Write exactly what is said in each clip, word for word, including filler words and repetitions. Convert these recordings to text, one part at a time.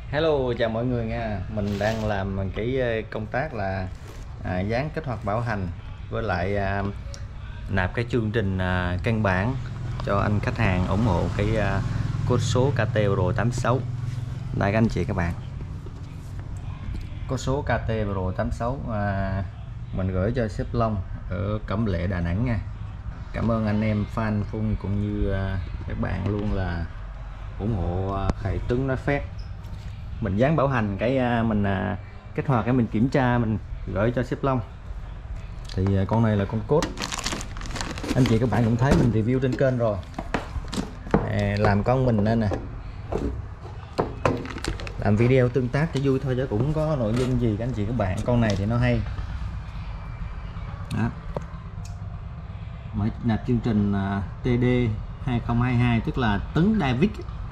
Hello, chào mọi người nha. Mình đang làm cái công tác là à, dán kích hoạt bảo hành với lại à, nạp cái chương trình à, căn bản cho anh khách hàng ủng hộ cái à, code số ca tê Pro tám sáu. Đây các anh chị các bạn, có số ca tê Pro tám sáu à, mình gửi cho sếp Long ở Cẩm Lệ, Đà Nẵng nha. Cảm ơn anh em fan Phun cũng như à, các bạn luôn là ủng hộ à, thầy Tuấn nói phép. Mình dán bảo hành cái mình à, kích hoạt cái mình kiểm tra mình gửi cho sếp Long. Thì à, con này là con code, anh chị các bạn cũng thấy mình review trên kênh rồi. À, làm con mình nên nè, làm video tương tác cho vui thôi chứ cũng có nội dung gì các anh chị các bạn. Con này thì nó hay đó, mới nạp chương trình à, tê đê hai không hai hai, tức là Tuấn David.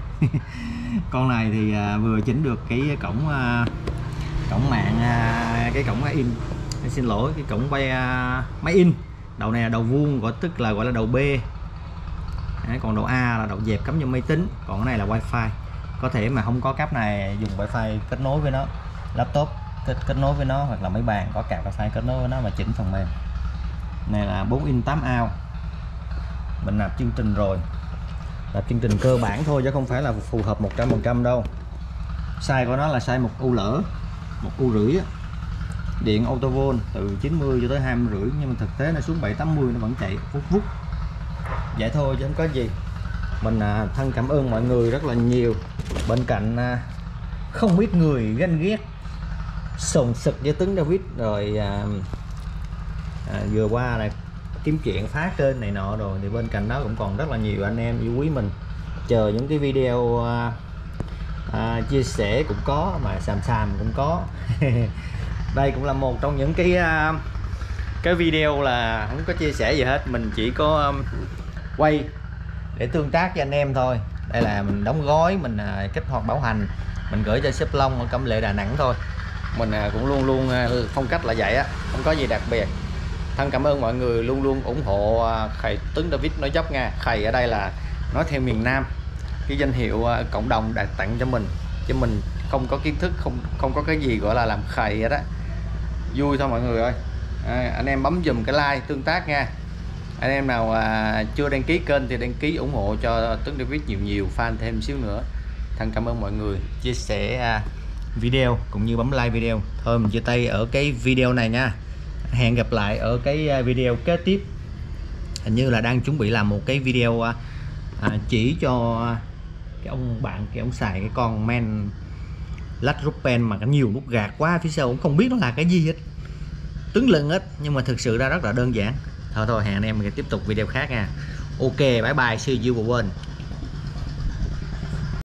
Con này thì à, vừa chỉnh được cái cổng à, cổng mạng à, cái cổng máy in, xin lỗi, cái cổng quay à, máy in. Đầu này là đầu vuông, gọi tức là gọi là đầu B. Đấy, còn đầu A là đầu dẹp cắm vô máy tính. Còn cái này là wifi, có thể mà không có cáp này dùng wifi kết nối với nó, laptop kết, kết nối với nó, hoặc là máy bàn có cáp wifi kết nối với nó mà chỉnh phần mềm. Này là bốn inch tám ao. Mình nạp chương trình rồi, là chương trình cơ bản thôi chứ không phải là phù hợp một trăm phần trăm đâu. Size của nó là size một u lỡ, một u rưỡi, điện auto volt từ chín mươi cho tới hai mươi rưỡi, nhưng mà thực tế nó xuống bảy tám mươi nó vẫn chạy vút vút vậy thôi chứ không có gì. Mình à, thân cảm ơn mọi người rất là nhiều. Bên cạnh à, không biết người ganh ghét sồn sực với Tuấn David rồi à, à, vừa qua là kiếm chuyện phá kênh này nọ rồi, thì bên cạnh đó cũng còn rất là nhiều anh em yêu quý mình chờ những cái video à, à, chia sẻ cũng có, mà xàm xàm cũng có. Đây cũng là một trong những cái à, cái video là không có chia sẻ gì hết, mình chỉ có um, quay để tương tác với anh em thôi. Đây là mình đóng gói, mình à, kích hoạt bảo hành, mình gửi cho sếp Long ở Cẩm Lệ, Đà Nẵng thôi. Mình à, cũng luôn luôn à, phong cách là vậy á, không có gì đặc biệt. Thân cảm ơn mọi người luôn luôn ủng hộ thầy Tuấn David nói dốc nha. Thầy ở đây là nói theo miền Nam, cái danh hiệu cộng đồng đặt tặng cho mình, chứ mình không có kiến thức, không không có cái gì gọi là làm thầy vậy đó, vui thôi mọi người ơi. À, anh em bấm dùm cái like tương tác nha. Anh em nào à, chưa đăng ký kênh thì đăng ký ủng hộ cho Tuấn David nhiều nhiều, fan thêm xíu nữa. Thân cảm ơn mọi người chia sẻ à, video cũng như bấm like video. Thôi mình chia tay ở cái video này nha. Hẹn gặp lại ở cái video kế tiếp. Hình như là đang chuẩn bị làm một cái video à, chỉ cho cái ông bạn, cái ông xài cái con men lách rút pen mà có nhiều nút gạt quá, phía sau cũng không biết nó là cái gì hết, tướng lưng hết, nhưng mà thực sự ra rất là đơn giản. Thôi thôi hẹn anh em mình tiếp tục video khác nha. Ok, bye bye, see you again.